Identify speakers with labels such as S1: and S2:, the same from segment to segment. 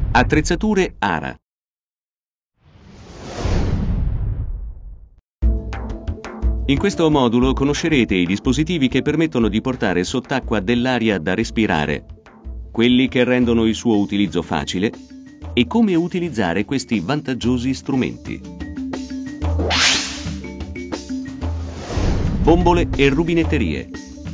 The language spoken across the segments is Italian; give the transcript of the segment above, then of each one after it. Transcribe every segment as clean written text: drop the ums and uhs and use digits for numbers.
S1: Attrezzature ARA. In questo modulo conoscerete i dispositivi che permettono di portare sott'acqua dell'aria da respirare, quelli che rendono il suo utilizzo facile e come utilizzare questi vantaggiosi strumenti. Bombole e rubinetterie.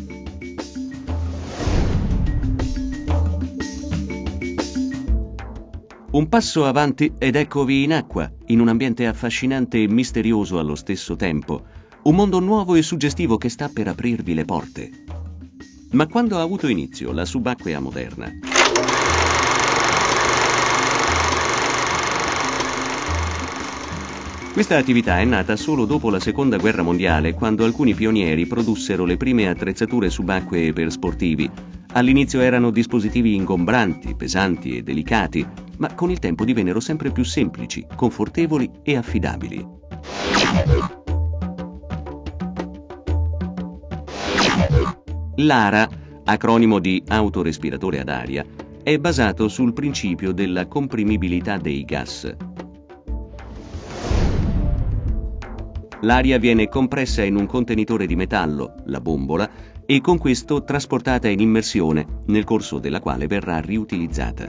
S1: Un passo avanti ed eccovi in acqua, in un ambiente affascinante e misterioso allo stesso tempo. Un mondo nuovo e suggestivo che sta per aprirvi le porte. Ma quando ha avuto inizio la subacquea moderna? Questa attività è nata solo dopo la Seconda Guerra Mondiale, quando alcuni pionieri produssero le prime attrezzature subacquee per sportivi. All'inizio erano dispositivi ingombranti, pesanti e delicati, ma con il tempo divennero sempre più semplici, confortevoli e affidabili. L'ARA, acronimo di autorespiratore ad aria, è basato sul principio della comprimibilità dei gas. L'aria viene compressa in un contenitore di metallo, la bombola, e con questo trasportata in immersione, nel corso della quale verrà riutilizzata.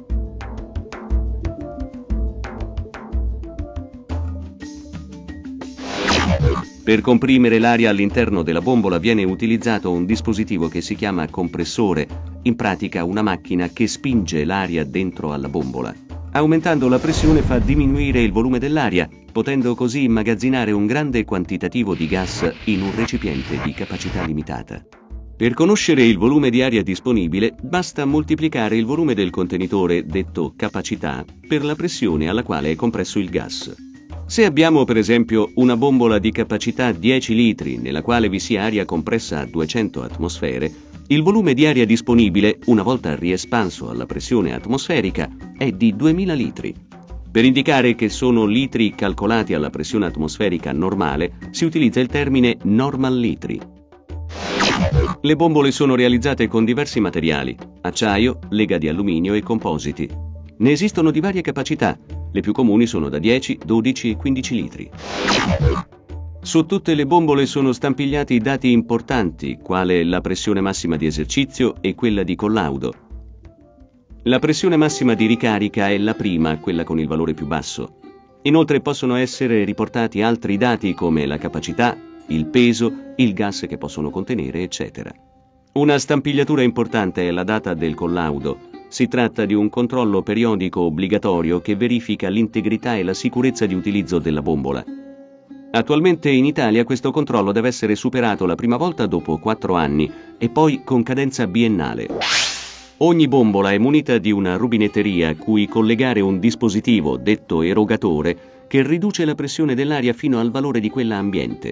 S1: Per comprimere l'aria all'interno della bombola viene utilizzato un dispositivo che si chiama compressore, in pratica una macchina che spinge l'aria dentro alla bombola. Aumentando la pressione fa diminuire il volume dell'aria, potendo così immagazzinare un grande quantitativo di gas in un recipiente di capacità limitata. Per conoscere il volume di aria disponibile, basta moltiplicare il volume del contenitore, detto capacità, per la pressione alla quale è compresso il gas. Se abbiamo per esempio una bombola di capacità 10 litri nella quale vi sia aria compressa a 200 atmosfere, il volume di aria disponibile, una volta riespanso alla pressione atmosferica, è di 2000 litri. Per indicare che sono litri calcolati alla pressione atmosferica normale, si utilizza il termine normal litri. Le bombole sono realizzate con diversi materiali: acciaio, lega di alluminio e compositi. Ne esistono di varie capacità. Le più comuni sono da 10, 12 e 15 litri. Su tutte le bombole sono stampigliati dati importanti, quale la pressione massima di esercizio e quella di collaudo. La pressione massima di ricarica è la prima, quella con il valore più basso. Inoltre possono essere riportati altri dati come la capacità, il peso, il gas che possono contenere, eccetera. Una stampigliatura importante è la data del collaudo. Si tratta di un controllo periodico obbligatorio che verifica l'integrità e la sicurezza di utilizzo della bombola. Attualmente in Italia questo controllo deve essere superato la prima volta dopo 4 anni e poi con cadenza biennale. Ogni bombola è munita di una rubinetteria a cui collegare un dispositivo, detto erogatore, che riduce la pressione dell'aria fino al valore di quella ambiente.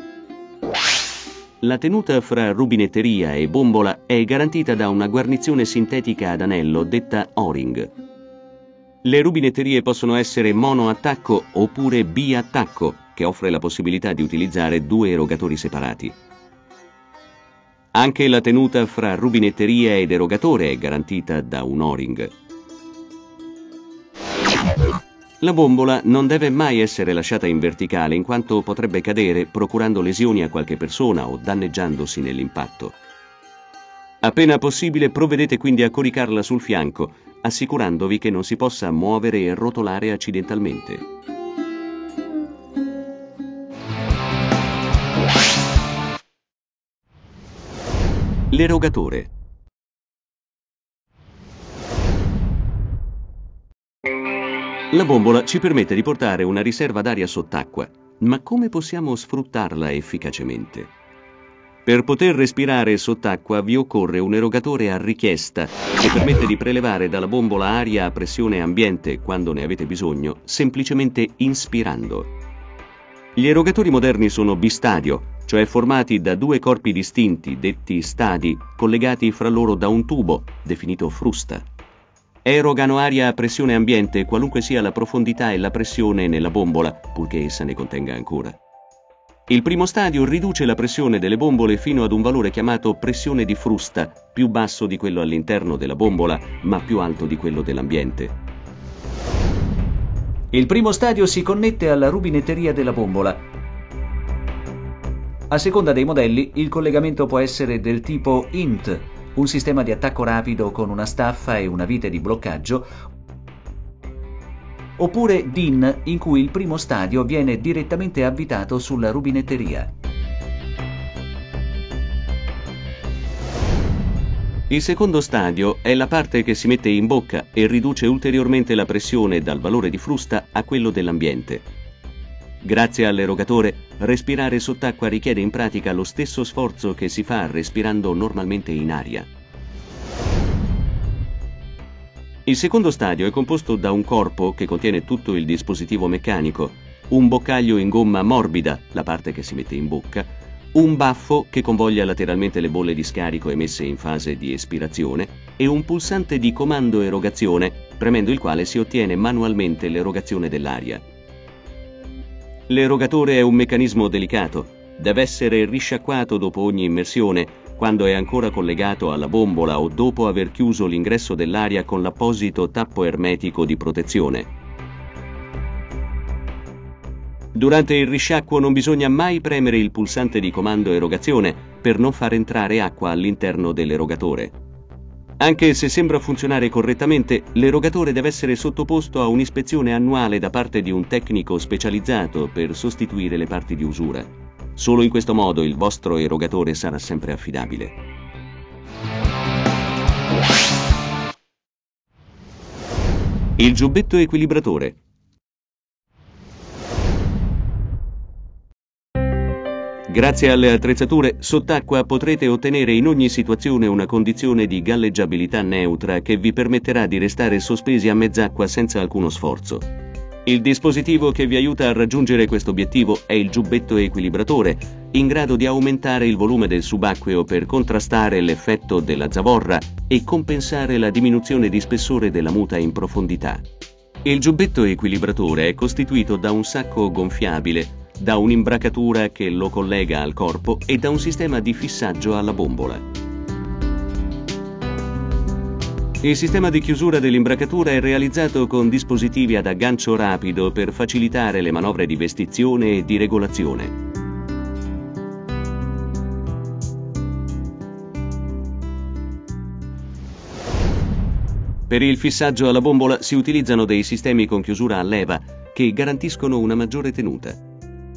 S1: La tenuta fra rubinetteria e bombola è garantita da una guarnizione sintetica ad anello detta O-ring. Le rubinetterie possono essere monoattacco oppure biattacco, che offre la possibilità di utilizzare 2 erogatori separati. Anche la tenuta fra rubinetteria ed erogatore è garantita da un O-ring. La bombola non deve mai essere lasciata in verticale, in quanto potrebbe cadere, procurando lesioni a qualche persona o danneggiandosi nell'impatto. Appena possibile provvedete quindi a coricarla sul fianco, assicurandovi che non si possa muovere e rotolare accidentalmente. L'erogatore. La bombola ci permette di portare una riserva d'aria sott'acqua, ma come possiamo sfruttarla efficacemente? Per poter respirare sott'acqua vi occorre un erogatore a richiesta che permette di prelevare dalla bombola aria a pressione ambiente quando ne avete bisogno, semplicemente inspirando. Gli erogatori moderni sono bistadio, cioè formati da 2 corpi distinti, detti stadi, collegati fra loro da un tubo, definito frusta. Erogano aria a pressione ambiente qualunque sia la profondità e la pressione nella bombola, purché essa ne contenga ancora. Il primo stadio riduce la pressione delle bombole fino ad un valore chiamato pressione di frusta, più basso di quello all'interno della bombola, ma più alto di quello dell'ambiente.
S2: Il primo stadio si connette alla rubinetteria della bombola. A seconda dei modelli, il collegamento può essere del tipo INT, un sistema di attacco rapido con una staffa e una vite di bloccaggio, oppure DIN, in cui il primo stadio viene direttamente avvitato sulla rubinetteria.
S1: Il secondo stadio è la parte che si mette in bocca e riduce ulteriormente la pressione dal valore di frusta a quello dell'ambiente. Grazie all'erogatore, respirare sott'acqua richiede in pratica lo stesso sforzo che si fa respirando normalmente in aria. Il secondo stadio è composto da un corpo che contiene tutto il dispositivo meccanico, un boccaglio in gomma morbida, la parte che si mette in bocca, un baffo che convoglia lateralmente le bolle di scarico emesse in fase di espirazione e un pulsante di comando erogazione, premendo il quale si ottiene manualmente l'erogazione dell'aria. L'erogatore è un meccanismo delicato, deve essere risciacquato dopo ogni immersione, quando è ancora collegato alla bombola o dopo aver chiuso l'ingresso dell'aria con l'apposito tappo ermetico di protezione. Durante il risciacquo non bisogna mai premere il pulsante di comando erogazione per non far entrare acqua all'interno dell'erogatore. Anche se sembra funzionare correttamente, l'erogatore deve essere sottoposto a un'ispezione annuale da parte di un tecnico specializzato per sostituire le parti di usura. Solo in questo modo il vostro erogatore sarà sempre affidabile. Il giubbetto equilibratore. Grazie alle attrezzature, sott'acqua potrete ottenere in ogni situazione una condizione di galleggiabilità neutra che vi permetterà di restare sospesi a mezz'acqua senza alcuno sforzo. Il dispositivo che vi aiuta a raggiungere questo obiettivo è il giubbetto equilibratore, in grado di aumentare il volume del subacqueo per contrastare l'effetto della zavorra e compensare la diminuzione di spessore della muta in profondità. Il giubbetto equilibratore è costituito da un sacco gonfiabile, da un'imbracatura che lo collega al corpo e da un sistema di fissaggio alla bombola. Il sistema di chiusura dell'imbracatura è realizzato con dispositivi ad aggancio rapido per facilitare le manovre di vestizione e di regolazione. Per il fissaggio alla bombola si utilizzano dei sistemi con chiusura a leva che garantiscono una maggiore tenuta.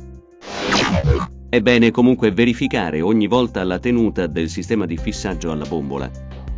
S1: È bene comunque verificare ogni volta la tenuta del sistema di fissaggio alla bombola.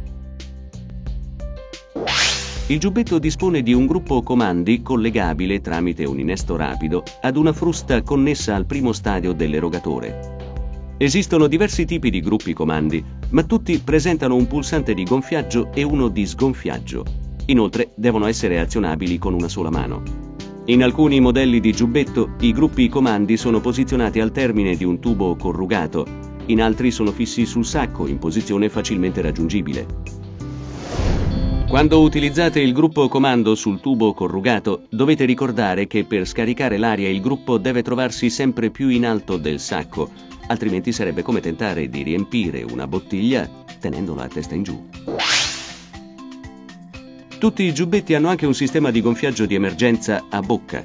S1: Il giubbetto dispone di un gruppo comandi collegabile tramite un innesto rapido ad una frusta connessa al primo stadio dell'erogatore. Esistono diversi tipi di gruppi comandi, ma tutti presentano un pulsante di gonfiaggio e uno di sgonfiaggio. Inoltre devono essere azionabili con una sola mano. In alcuni modelli di giubbetto i gruppi comandi sono posizionati al termine di un tubo corrugato, in altri sono fissi sul sacco in posizione facilmente raggiungibile. Quando utilizzate il gruppo comando sul tubo corrugato, dovete ricordare che per scaricare l'aria il gruppo deve trovarsi sempre più in alto del sacco, altrimenti sarebbe come tentare di riempire una bottiglia tenendola a testa in giù. Tutti i giubbetti hanno anche un sistema di gonfiaggio di emergenza a bocca.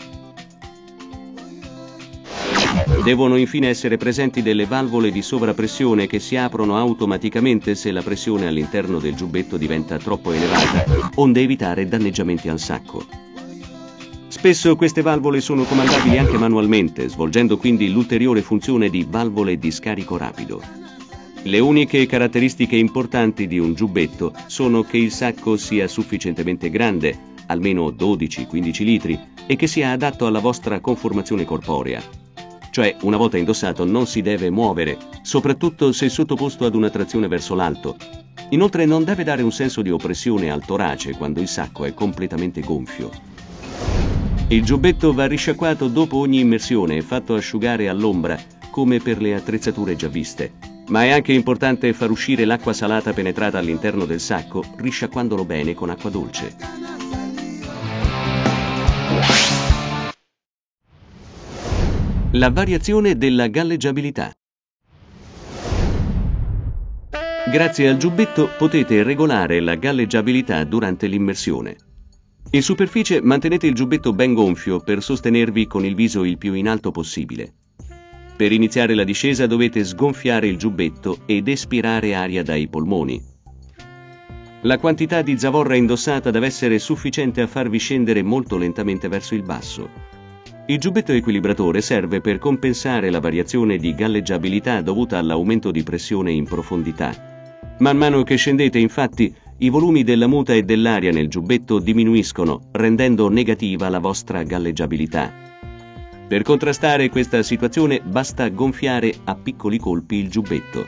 S1: Devono infine essere presenti delle valvole di sovrappressione che si aprono automaticamente se la pressione all'interno del giubbetto diventa troppo elevata, onde evitare danneggiamenti al sacco. Spesso queste valvole sono comandabili anche manualmente, svolgendo quindi l'ulteriore funzione di valvole di scarico rapido. Le uniche caratteristiche importanti di un giubbetto sono che il sacco sia sufficientemente grande, almeno 12-15 litri, e che sia adatto alla vostra conformazione corporea. Cioè, una volta indossato non si deve muovere, soprattutto se sottoposto ad una trazione verso l'alto. Inoltre non deve dare un senso di oppressione al torace quando il sacco è completamente gonfio. Il giubbetto va risciacquato dopo ogni immersione e fatto asciugare all'ombra, come per le attrezzature già viste. Ma è anche importante far uscire l'acqua salata penetrata all'interno del sacco, risciacquandolo bene con acqua dolce. La variazione della galleggiabilità. Grazie al giubbetto potete regolare la galleggiabilità durante l'immersione. In superficie mantenete il giubbetto ben gonfio per sostenervi con il viso il più in alto possibile. Per iniziare la discesa dovete sgonfiare il giubbetto ed espirare aria dai polmoni. La quantità di zavorra indossata deve essere sufficiente a farvi scendere molto lentamente verso il basso. Il giubbetto equilibratore serve per compensare la variazione di galleggiabilità dovuta all'aumento di pressione in profondità. Man mano che scendete, infatti, i volumi della muta e dell'aria nel giubbetto diminuiscono, rendendo negativa la vostra galleggiabilità. Per contrastare questa situazione basta gonfiare a piccoli colpi il giubbetto.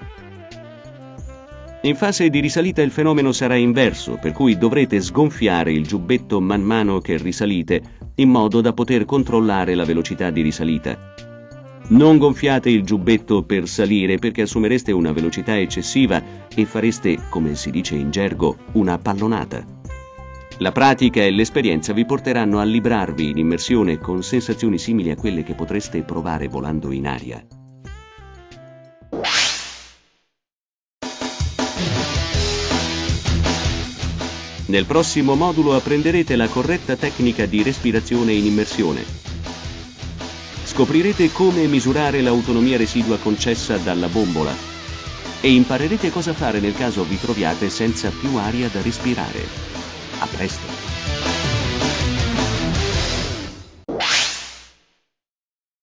S1: In fase di risalita il fenomeno sarà inverso, per cui dovrete sgonfiare il giubbetto man mano che risalite, in modo da poter controllare la velocità di risalita. Non gonfiate il giubbetto per salire, perché assumereste una velocità eccessiva e fareste, come si dice in gergo, una pallonata. La pratica e l'esperienza vi porteranno a librarvi in immersione con sensazioni simili a quelle che potreste provare volando in aria. Nel prossimo modulo apprenderete la corretta tecnica di respirazione in immersione. Scoprirete come misurare l'autonomia residua concessa dalla bombola e imparerete cosa fare nel caso vi troviate senza più aria da respirare. A presto!